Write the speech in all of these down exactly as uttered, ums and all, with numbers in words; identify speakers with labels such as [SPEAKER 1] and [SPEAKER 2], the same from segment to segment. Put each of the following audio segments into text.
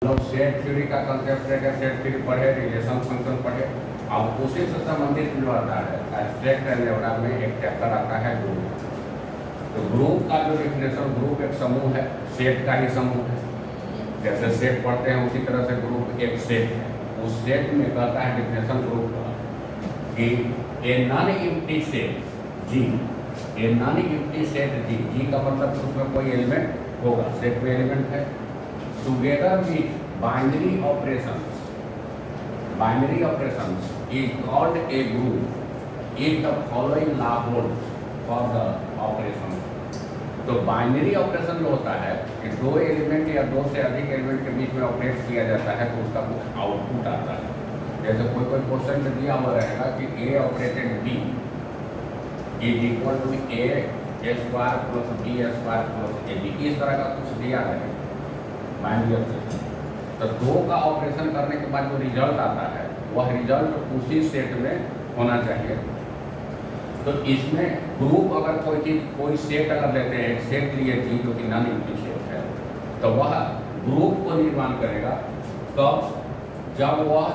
[SPEAKER 1] लोग set theory का concept लेकर सेट थ्योरी पढ़े, रिलेशन फंक्शन पढ़े। अब उसी से संबंधित जो आता है एब्स्ट्रैक्ट अलजेब्रा में एक चैप्टर आता है ग्रुप। तो ग्रुप का जो डेफिनेशन, ग्रुप एक समूह है, सेट का ही समूह है। जैसे सेट पढ़ते हैं उसी तरह से ग्रुप एक सेट है। उस सेट में कहता है डेफिनेशन ग्रुप का कि A non empty set G, A non empty set G, G का मतलब उसमें कोई एलिमेंट होगा, सेट में एलिमेंट है, together with binary operations, binary operations is called a group if the following law holds for the operation. तो binary operation जो होता है कि दो एलिमेंट या दो से अधिक एलिमेंट के बीच में ऑपरेट किया जाता है तो उसका कुछ आउटपुट आता है। जैसे कोई कोई क्वेश्चन में दिया हुआ रहेगा कि A operated B is equal to A square plus B square plus A B, इस तरह का कुछ दिया है बाइनरी ऑपरेशन। तो दो का ऑपरेशन करने के बाद जो रिजल्ट आता है वह रिजल्ट उसी सेट में होना चाहिए। तो इसमें ग्रुप अगर कोई चीज, कोई सेट अगर लेते हैं, एक सेट लिए थी जो कि नॉन एम्प्टी सेट है, तो वह ग्रुप को निर्माण करेगा कब? जब वह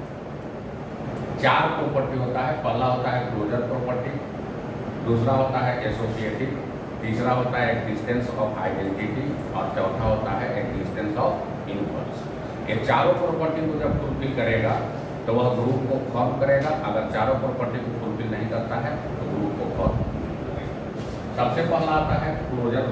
[SPEAKER 1] चार प्रॉपर्टी होता है। पहला होता है क्लोजर प्रॉपर्टी, दूसरा होता है एसोसिएटिव, तीसरा होता है एक्जिस्टेंस ऑफ आइडेंटिटी और चौथा होता है एक्जिस्टेंस ऑफ इनवर्स। ये चारों प्रॉपर्टी को जब फुलफिल करेगा तो वह ग्रुप को फॉर्म करेगा। अगर चारों प्रॉपर्टी को फुलफिल नहीं करता है तो ग्रुप को फॉर्म करेगा। सबसे पहला आता है क्लोजर।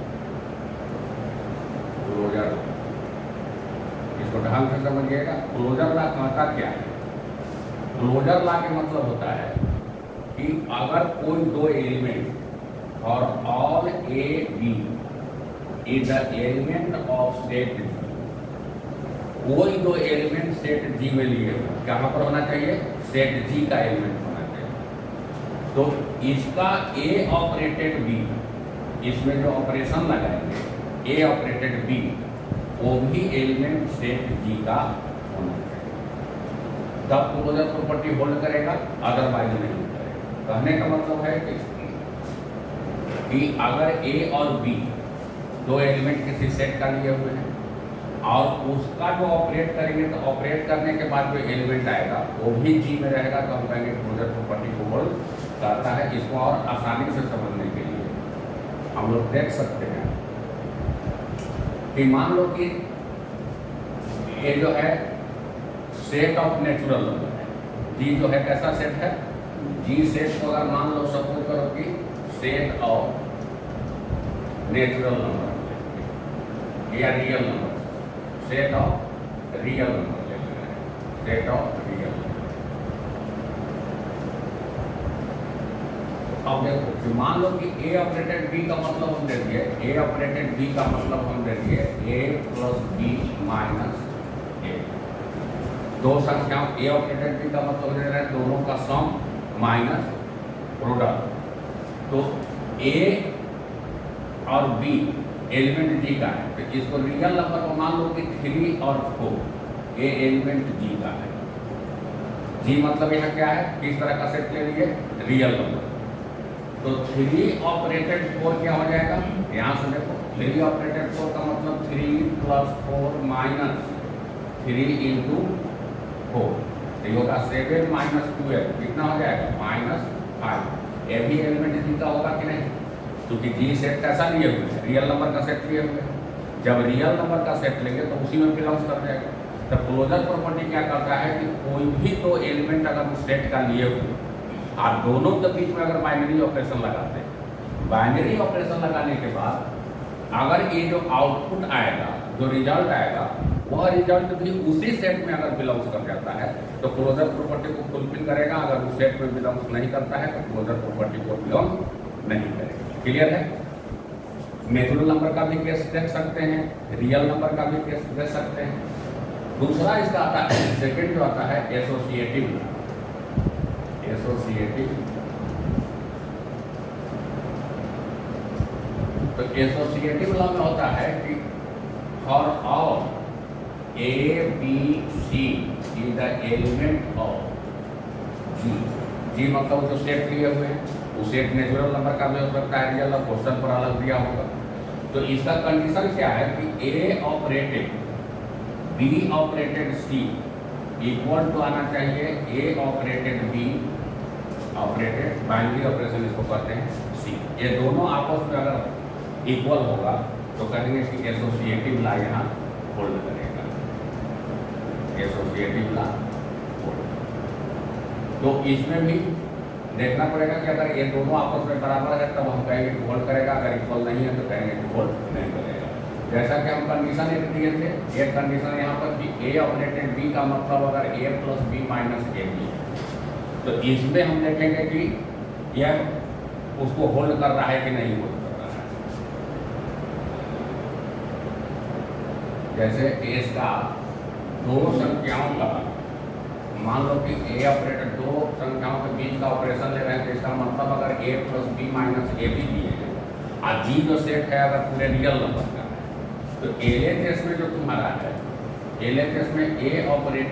[SPEAKER 1] क्लोजर इसको ढंग से समझिएगा। क्लोजर लॉ कहता क्या है? क्लोजर लॉ के मतलब होता है कि अगर कोई दो एलिमेंट और all A B is the element of set, कोई दो एलिमेंट सेट जी में लिए कहाँ पर होना चाहिए? सेट जी का एलिमेंट होना चाहिए। तो इसका ए ऑपरेटेड बी, इसमें जो ऑपरेशन लगाएंगे ए ऑपरेटेड बी, वो भी एलिमेंट सेट जी का होना चाहिए, तब क्लोजर प्रॉपर्टी होल्ड करेगा, अदरवाइज नहीं करेगा। कहने का मतलब है कि, कि अगर ए और बी दो एलिमेंट किसी सेट का लिए हुए हैं और उसका जो ऑपरेट करेंगे तो ऑपरेट करने के बाद जो एलिमेंट आएगा वो भी जी में रहेगा, तो हम कहेंगे क्लोजर प्रॉपर्टी को होल्ड करता है। इसको और आसानी से समझने के लिए हम लोग देख सकते हैं कि मान लो कि ये जो है सेट ऑफ नेचुरल नंबर है, जी जो है कैसा सेट है? जी सेट को अगर मान लो सपोज करो कि सेट ऑफ नेचुरल नंबर या real number, set of real number ले लेना है, सेट ऑफ रियल। अब देखो कि मान लो कि ए ऑपरेटेड बी का मतलब हम दे दिए, ए ऑपरेटेड बी का मतलब हम दे दिए A plus B minus A. दो संख्याओं ए ऑपरेटेड बी का मतलब दे रहे हैं दोनों का सम माइनस प्रोडक्ट। तो ए और बी एलिमेंट जी का है, तो इसको रियल नंबर को मान लो कि थ्री और फोर, ये एलिमेंट जी का है। जी मतलब यह क्या है? किस तरह का सेट ले लिए? Real number. तो थ्री ऑपरेटेड फोर क्या हो जाएगा? यहाँ से देखो, थ्री ऑपरेटेड फोर का मतलब three plus four minus three into four, ये होगा सेवन माइनस ट्वेल्व, कितना हो जाएगा? Minus five. ये भी एलिमेंट जी का होगा कि नहीं? क्योंकि जी सेट कैसा लिए हुए हैं? रियल नंबर का सेट लिए हुए हैं। जब रियल नंबर का सेट लेंगे तो उसी में बिलोंग्स कर जाएगा। तो क्लोजर प्रॉपर्टी क्या करता है कि कोई भी दो एलिमेंट अगर उस सेट का लिए हुए और दोनों के बीच में अगर बाइनरी ऑपरेशन लगाते हैं, बाइनरी ऑपरेशन लगाने के बाद अगर ये जो आउटपुट आएगा, जो रिजल्ट आएगा, वह रिजल्ट भी उसी सेट में अगर बिलोंग्स कर जाता है तो क्लोजर प्रॉपर्टी को फुलफिल करेगा। अगर उस सेट में बिलोंग्स नहीं करता है तो क्लोजर प्रॉपर्टी को बिलोंग नहीं करेगा। क्लियर है? नेचुरल नंबर का भी केस देख सकते हैं, रियल नंबर का भी केस देख सकते हैं। दूसरा इसका आता है, सेकंड जो आता है एसोसिएटिव। एसोसिएटिव तो एसोसिएटिव लॉ में होता है कि for all A B C is the element of G. G मतलब जो सेट लिए हुए हैं, उस सेट नेचुरल नंबर का भी हो सकता है, रियल, क्वेश्चन पर अलग दिया होगा। तो इसका कंडीशन क्या है कि A operated B operated C equal to आना चाहिए A operated B operated, binary operation इसको कहते हैं सी। ये दोनों आपस में अगर इक्वल होगा तो कहेंगे कि एसोसिएटिव ला यहाँ होल्ड करेगा, एसोसिएटिव ला होल्ड। तो इसमें भी देखना पड़ेगा कि अगर ये दोनों आपस में बराबर है तब हम कहेंगे कि होल्ड करेगा, अगर इक्वल नहीं है तो कहेंगे कि होल्ड नहीं करेगा। जैसा कि हम कंडीशन एक दिए थे, एक कंडीशन यहाँ पर कि ए ऑपरेटेड बी का मतलब अगर A plus B minus A B, तो इसमें हम देखेंगे कि यह उसको होल्ड कर रहा है कि नहीं होल्ड कर रहा है। जैसे एस का दो संख्याओं का, मान लो कि ए ऑपरेटर दो संख्याओं के बीच का ऑपरेशन ले रहे हैं, तो इसका मतलब अगर A plus B minus A B दिए हैं और जी जो सेट है अगर पूरे रियल नंबर का है, तो एल एच एस में जो तुम्हारा है, एल एच एस में A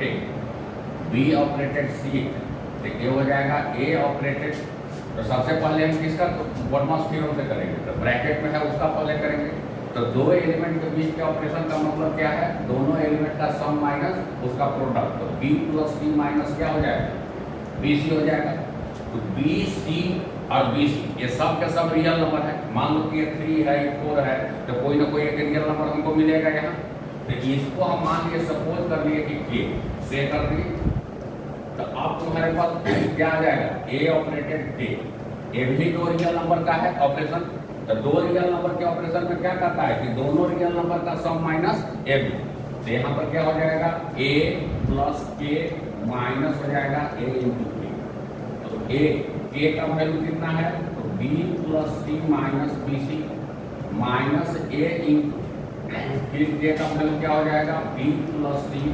[SPEAKER 1] operated B operated C, तो ये हो जाएगा ए ऑपरेटेड। तो सबसे पहले हम किसका बॉडमास थ्योरम से करेंगे, तो ब्रैकेट में है उसका पहले करेंगे। तो दो एलिमेंट के बीच के ऑपरेशन का मतलब क्या है, दोनों एलिमेंट का सम माइनस उसका प्रोडक्ट। तो बी प्लस सी माइनस क्या हो जाएगा, बी सी हो जाएगा। तो बी सी और बी सी ये सब के सब रियल नंबर है। मान लो कि ये थ्री है, ये फोर है, तो कोई ना कोई एक रियल नंबर हमको मिलेगा यहाँ। तो इसको हम मान लिए सपोज कर लिए कि के से कर दिए, तो अब तुम्हारे पास क्या आ जाएगा, ए ऑपरेटेड के, ये भी दो रियल नंबर का है ऑपरेशन। तो दो रियल नंबर के ऑपरेशन में क्या करता है कि दोनों रियल नंबर का सम माइनस ए बी। तो यहाँ पर क्या हो जाएगा, ए प्लस के माइनस हो जाएगा ए इंटू के। तो ए के का वैल्यू कितना है, तो B plus C minus B C minus A into, फिर के का वैल्यू क्या हो जाएगा, B plus C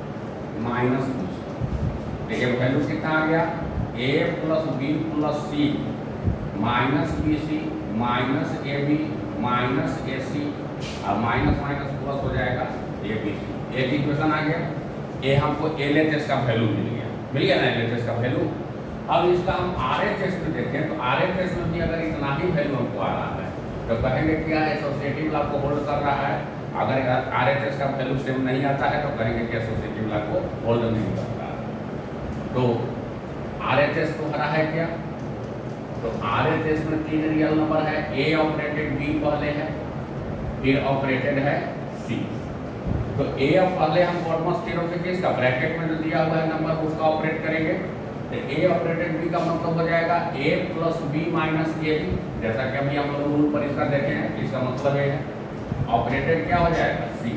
[SPEAKER 1] minus B C. देखिए वैल्यू कितना आ गया, A plus B plus C minus B C minus A B minus A C और माइनस माइनस प्लस हो जाएगा ए बी सी। एक इक्वेशन आ गया। ये हमको एल एच एस का वैल्यू मिल गया, मिल गया ना एल एच एस का वैल्यू। अब इसका हम आर एच एस में देखें तो आर एच एस में भी अगर इतना ही वैल्यू हमको आ रहा है तो कहेंगे क्या एसोसिएटिव ला को होल्ड कर रहा है। अगर आर एच एस का वैल्यू सेम नहीं आता है तो कहेंगे कि एसोसिएटिव ला को होल्ड नहीं कर रहा है। तो आर एच एस तो हरा है क्या, तो आर एच एस में तीन रियल नंबर है, ए ऑपरेटेड बी पहले है, फिर ऑपरेटेड है सी। तो ए पहले हम बॉडमास थ्योरम से किसका ब्रैकेट में जो दिया हुआ है नंबर उसका ऑपरेट करेंगे। तो ए ऑपरेटेड बी का मतलब हो जाएगा A plus B minus A B, जैसा कि अभी हम लोग रूल पर इसका देखे हैं। इसका मतलब ये है ऑपरेटेड क्या हो जाएगा सी।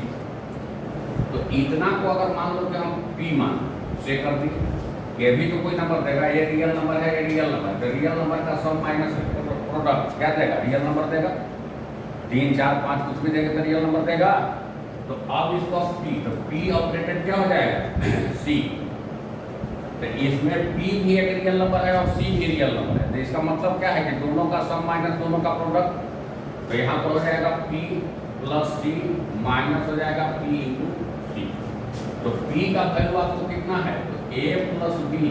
[SPEAKER 1] तो इतना को अगर मान लो कि हम पी मान से कर दी, ये भी तो कोई नंबर देगा, ये रियल नंबर है, ये रियल नंबर, तो रियल नंबर का सम माइनस प्रोडक्ट क्या देगा, रियल नंबर देगा। तीन चार पाँच कुछ भी देगा तो रियल नंबर देगा। तो अब इसको पी, तो पी ऑपरेटेड क्या हो जाएगा सी। तो इसमें पी भी एक रियल नंबर है और सी भी रियल नंबर है। तो इसका मतलब क्या है कि दोनों का सम माइनस दोनों का प्रोडक्ट। तो यहाँ पर हो जाएगा पी प्लस सी माइनस हो जाएगा पी इंटू सी। तो पी का वैल्यू आपको कितना है, A plus B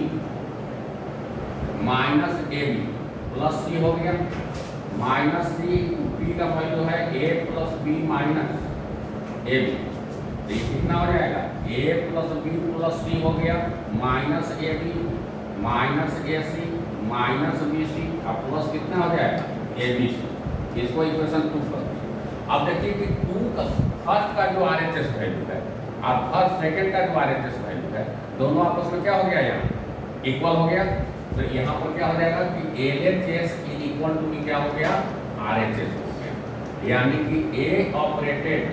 [SPEAKER 1] minus A B plus C हो गया, माइनस सी पी का वैल्यू है A plus B minus A B. तो ये कितना हो जाएगा, A plus B plus C हो गया minus A B minus A C minus B C और प्लस कितना हो जाएगा ए बी सी। इसको इक्वेशन टू कर। अब देखिए कि टू का फर्स्ट का जो आर एच एस वैल्यू है और फर्स्ट सेकेंड का जो आर एच एस वैल्यू है, दोनों आपस में क्या हो गया, यहाँ इक्वल हो गया। तो यहाँ पर क्या हो जाएगा कि L H S is equal to भी क्या हो गया, आर एच एस हो गया। यानी कि A operated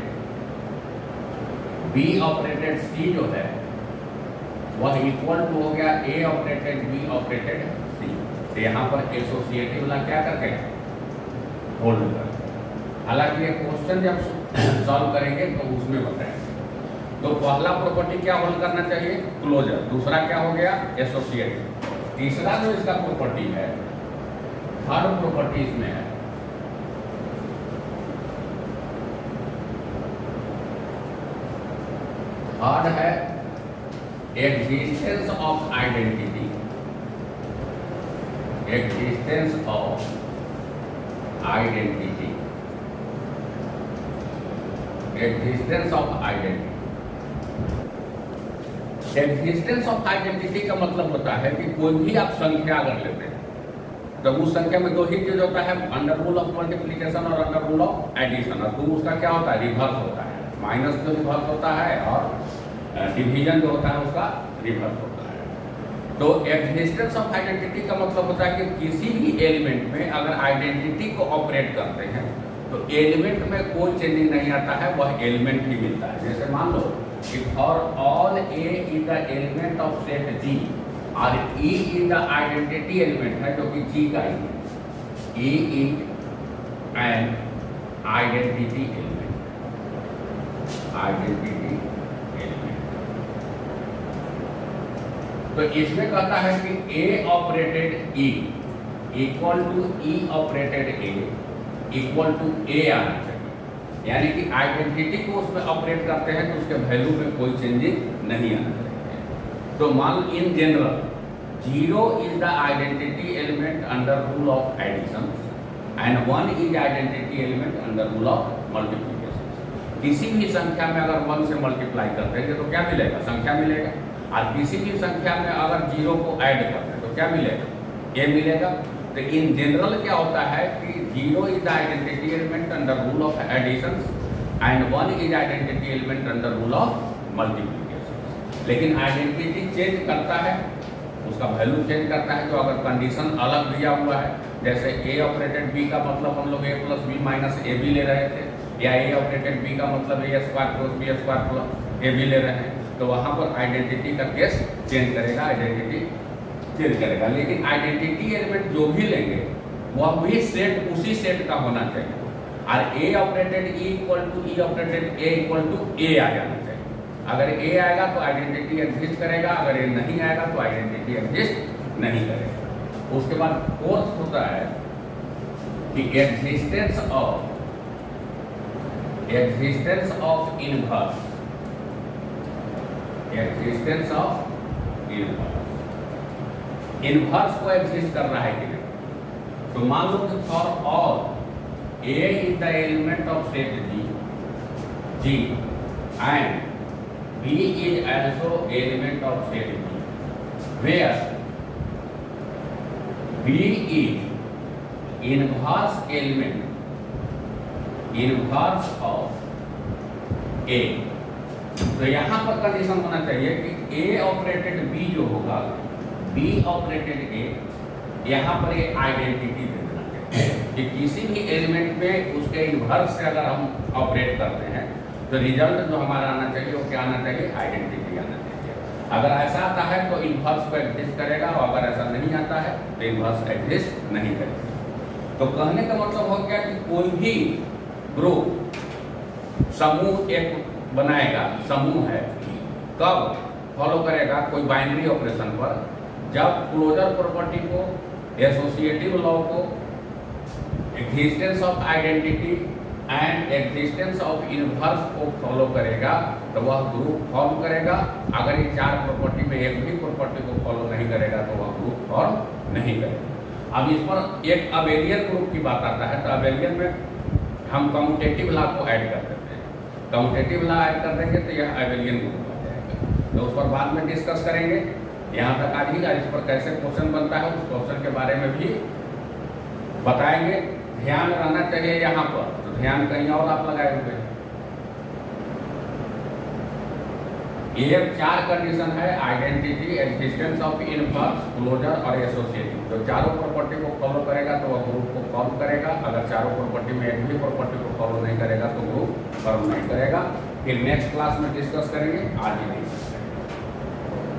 [SPEAKER 1] B operated C जो है वह इक्वल टू हो गया A operated B operated C. तो यहाँ पर एसोसिएटिव ला क्या करके होल्ड कर। हालांकि ये क्वेश्चन जब सॉल्व करेंगे तो उसमें बताएंगे। तो पहला प्रॉपर्टी क्या होल्ड करना चाहिए, क्लोजर। दूसरा क्या हो गया, एसोसिएटिव। तीसरा जो इसका प्रॉपर्टी है, थर्ड प्रॉपर्टी इसमें है थर्ड है existence of identity. Existence of identity existence of identity existence of identity का मतलब होता है कि कोई भी आप संख्या अगर लेते हैं तो उस संख्या में दो ही चीज होता है, अंडर रूल ऑफ मल्टीप्लिकेशन और अंडर रूल ऑफ एडिशन। और दो उसका क्या होता है, रिवर्स होता है। माइनस जो रिवर्स होता है और डिवीजन जो होता है उसका रिवर्स होता है। तो एग्जिस्टेंस ऑफ आइडेंटिटी का मतलब होता है कि किसी भी एलिमेंट में अगर आइडेंटिटी को ऑपरेट करते हैं तो एलिमेंट में कोई चेंजिंग नहीं आता है, वह एलिमेंट ही मिलता है। जैसे मान लो कि for all A is the element of set G और E is the identity element है जो कि जी का ही है। E is an identity element, identity element. तो इसमें कहता है कि A operated E equal to E operated A equal to A आना चाहिए, यानी कि आइडेंटिटी को उसमें ऑपरेट करते हैं तो उसके वैल्यू में कोई चेंजिंग नहीं आना चाहिए। तो मान लो in general zero is the identity element under rule of addition and one is identity element under rule of multiplication. किसी भी संख्या में अगर वन से मल्टीप्लाई करते हैं तो क्या मिलेगा, संख्या मिलेगा। और किसी भी संख्या में अगर जीरो को ऐड करते हैं तो क्या मिलेगा, ए मिलेगा। तो इन जनरल क्या होता है कि zero is the identity element under rule of addition and one is identity element under rule of multiplication. लेकिन आइडेंटिटी चेंज करता है, उसका वैल्यू चेंज करता है। तो अगर कंडीशन अलग दिया हुआ है, जैसे ए ऑपरेटेड बी का मतलब हम लोग A plus B minus A B ले रहे थे, या ए ऑपरेटेड बी का मतलब A square plus B square plus A B ले रहे हैं, तो वहाँ पर आइडेंटिटी का केस चेंज करेगा, आइडेंटिटी चेंज करेगा। लेकिन आइडेंटिटी एलिमेंट जो भी लेंगे वह भी सेट उसी सेट का होना चाहिए। और A operated E equal to E operated A equal to A आ जाना चाहिए। अगर ए आएगा तो आइडेंटिटी एग्जिस्ट करेगा, अगर ए नहीं आएगा तो आइडेंटिटी एग्जिस्ट नहीं करेगा। उसके बाद फोर्थ होता है कि existence of existence of inverse, existence of inverse. Inverse को एग्जिस्ट कर रहा है कि नहीं। तो मान लो कि for all A is the element of set G G and B is also element of set G where B is inverse element inverse of A. तो यहां पर कंडीशन होना चाहिए कि ए ऑपरेटेड बी जो होगा, बी ऑपरेटेड ए, यहाँ पर ये आइडेंटिटी दे देना चाहिए कि किसी भी एलिमेंट पे उसके इनवर्स से अगर हम ऑपरेट करते हैं तो रिजल्ट जो हमारा आना चाहिए वो क्या आना चाहिए, आइडेंटिटी आना चाहिए। अगर ऐसा आता है तो इनवर्स को एग्जिस्ट करेगा, और अगर ऐसा नहीं आता है तो इनवर्स एग्जिस्ट नहीं करेगा। तो कहने का मतलब हो गया कि कोई भी ग्रुप समूह एक बनाएगा, समूह है, कब फॉलो करेगा कोई बाइनरी ऑपरेशन पर, जब क्लोजर प्रॉपर्टी को, एसोसिएटिव लॉ को, existence of identity and existence of inverse को फॉलो करेगा तो वह ग्रुप फॉर्म करेगा। अगर ये चार प्रॉपर्टी में एक भी प्रॉपर्टी को फॉलो नहीं करेगा तो वह ग्रुप फॉर्म नहीं करेगा। अब इस पर एक अबेलियन ग्रुप की बात आता है, तो अबेलियन में हम कम्यूटेटिव लॉ को ऐड कर देते हैं। कम्यूटेटिव लॉ ऐड कर देंगे तो यह अबेलियन ग्रुप आ जाएगा। तो उस पर बाद में डिस्कस करेंगे। यहाँ तक आज ही इस पर कैसे क्वेश्चन बनता है उस क्वेश्चन के बारे में भी बताएंगे। ध्यान रहना चाहिए यहाँ पर, तो ध्यान कहीं और आप लगाए हुए। ये चार कंडीशन है, identity, existence of inverse, closure और एसोसिएटिव। तो चारों प्रॉपर्टी को फॉलो करेगा तो वह ग्रुप को फॉर्म करेगा। अगर चारों प्रॉपर्टी में एक भी प्रॉपर्टी को फॉलो नहीं करेगा तो ग्रुप फॉर्म नहीं करेगा। फिर नेक्स्ट क्लास में डिस्कस करेंगे, आज ही नहीं।